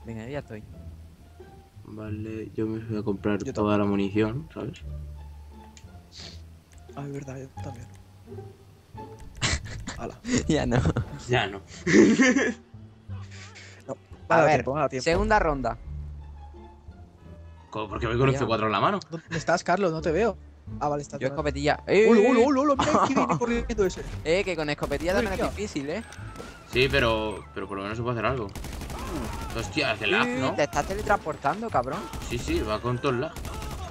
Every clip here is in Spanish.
Venga, ya estoy. Vale, yo me voy a comprar Yo toda la munición, ¿sabes? Ah, es verdad, yo también. Hala. Ya no. Ya no. No, A me da ver, tiempo, me da tiempo. segunda ronda. Porque voy con un Allá. C4 en la mano. ¿Dónde estás, Carlos? No te veo. Ah, vale, estás. Yo escopetilla. ¡Ulo, ulo, ulo, ulo! Mira que viene corriendo ese. Que con escopetilla también es Uy, difícil, Sí, pero por lo menos se puede hacer algo. Hostia, hace lag, ¿no? Te estás teletransportando, cabrón. Sí, va con todo el lag.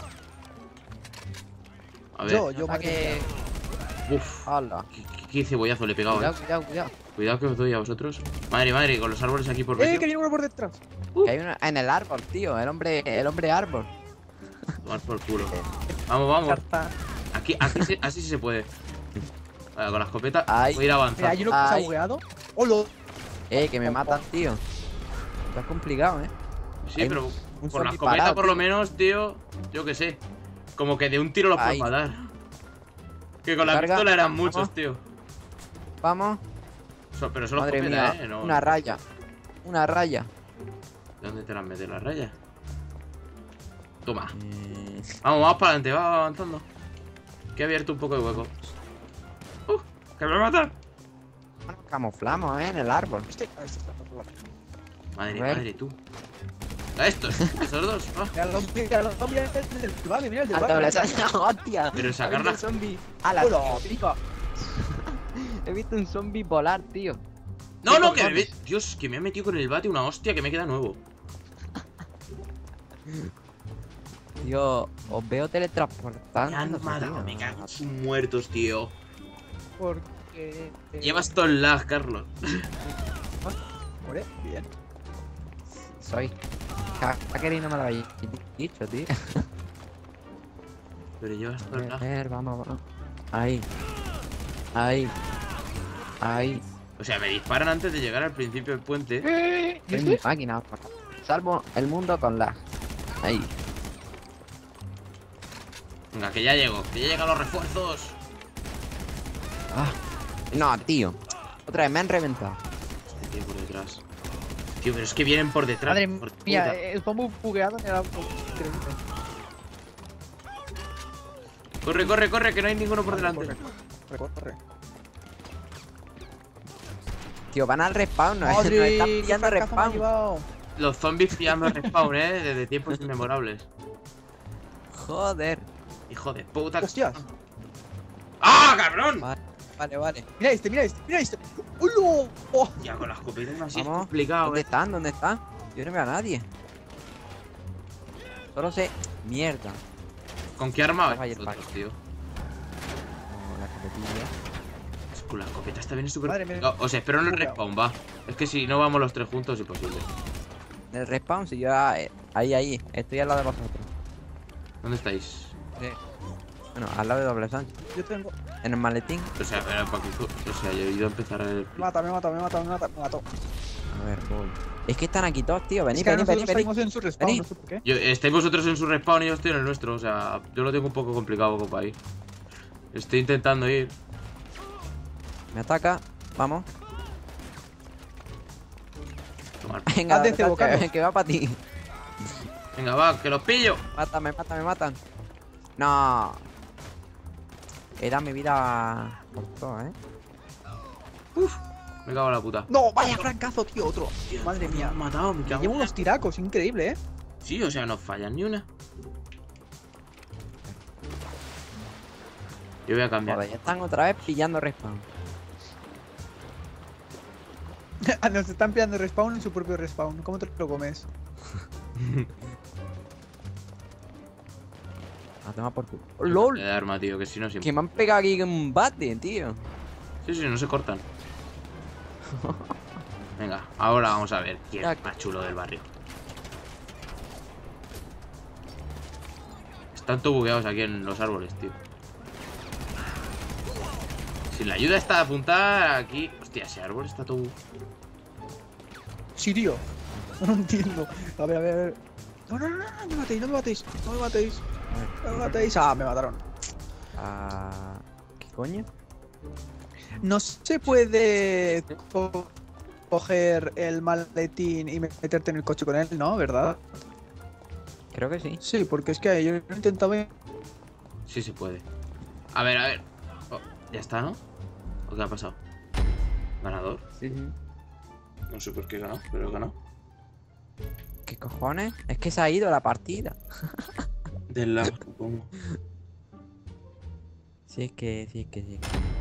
A ver. Yo, Para que... Uf, Hala. qué cebollazo le he pegado, Cuidado. Cuidado que os doy a vosotros. Madre, con los árboles aquí por Que medio. viene uno por detrás. Que hay uno en el árbol, tío. El hombre árbol. Tomar por culo. Vamos. Carta. Aquí así sí se puede. Vale, con la escopeta Ay. voy a ir Mira, avanzando. hay uno que se ha Ay. bugueado. ¡Holo! Que me matan, tío. Esto es complicado, Sí, hay pero un con la zombie escopeta parado, por lo tío. menos, tío. Yo qué sé. Como que de un tiro los puedo Ay. matar. Que con la Carga. pistola eran muchos, Vamos. tío. Vamos. Pero solo Madre escopeta, mía. No. Una raya. Una raya. ¿Dónde te las metes las rayas? Toma. Eh, Vamos para adelante, va avanzando. Que he abierto un poco de hueco. ¡Que me va a matar! Bueno, camuflamos, en el árbol. Este está por la. Madre, A ver. madre, tú. A estos dos. Va. Mira el zombie, mira el zombie, mira el del vale, mira el del Al vale. doble hostia. Pero He sacar visto la... un zombie. ¡Hala! ¡Hola, pica! He visto un zombie volar, tío. No, ¿Qué que me... cojones? Dios, que me ha metido con el bate una hostia que me queda nuevo. Tío, os veo teletransportando. Me han matado, me cago en sus muertos, tío. Porque. Llevas todo el lag, Carlos. Muere, bien. Soy. Hacker y no me lo habéis dicho, tío. Pero llevas todo el A lag. ver, vamos. Ahí. O sea, me disparan antes de llegar al principio del puente. Soy mi máquina. Salvo el mundo con lag. Ahí. Venga, que ya llego. Que ya llegan los refuerzos. Ah. No, tío. Otra vez me han reventado. Este tío por detrás. Tío, pero es que vienen por detrás. Madre por mía, puta. el zombie bugueado en el auto. Increíble. Corre, que no hay ninguno por delante. Corre. Tío, van al respawn. Nos Madre, están qué pillando fracaso me ha respawn. llevado. Los zombies pillando el respawn, desde tiempos inmemorables. Joder. Hijo de puta. Hostias. ¡Ah, cabrón! Vale. Mira este. ¡Hola! ¡Oh! Ya con la escopeta es así es Vamos. complicado, ¿Dónde están? Yo no veo a nadie. Solo sé... Mierda. ¿Con qué arma Vaya vais vosotros, el tío? No, la escopetilla. Es con la escopeta esta viene súper Madre mía. complicado. Os espero en el Bugueado. respawn, va. Es que si no vamos los tres juntos es imposible. En el respawn, si yo... Ahí. Estoy al lado de vosotros. ¿Dónde estáis? Bueno, al lado de doble Sánchez. Yo tengo. En el maletín. O sea, para que... O sea, yo he ido a empezar el... Me mata. A ver, voy. Es que están aquí todos, tío. Vení. Es que nosotros salimos en su respawn, Vení. no sé por qué. Estáis vosotros en su respawn y yo estoy en el nuestro. O sea, yo lo tengo un poco complicado, compa, ahí. Estoy intentando ir. Me ataca. Vamos. Tomar. Venga, Hazte Sánchez, cebocano. que va para ti. Venga, va, que los pillo. Me matan. No. He dado mi vida por todo, Me cago en la puta. No, vaya francazo, tío, otro. Madre Me mía. han matado, me Me cago llevo en unos tiracos, increíble, Sí, o sea, no fallan ni una. Yo voy a cambiar. Joder, ya están otra vez pillando respawn. Nos están pillando respawn en su propio respawn. ¿Cómo te lo comes? A tomar por culo. ¡Oh, ¡LOL! De arma, tío, que si no siempre. Que me han pegado aquí con un bate, tío. Sí, no se cortan. Venga, ahora vamos a ver quién Ya. es más chulo del barrio. Están todos bugueados aquí en los árboles, tío. Si la ayuda está a apuntar aquí... Hostia, ese árbol está todo... Sí, tío. No entiendo. A ver. No me matéis. Ah, me mataron. ¿Qué coño? No se puede coger el maletín y meterte en el coche con él, ¿no? ¿Verdad? Creo que sí. Sí, porque es que yo he intentado... Sí se puede. A ver, a ver. Oh, ya está, ¿no? ¿O qué ha pasado? ¿Ganador? Sí, sí. No sé por qué ganó, pero ganó. ¿Qué cojones? Es que se ha ido la partida. Del lado, supongo. Sí, es que sí.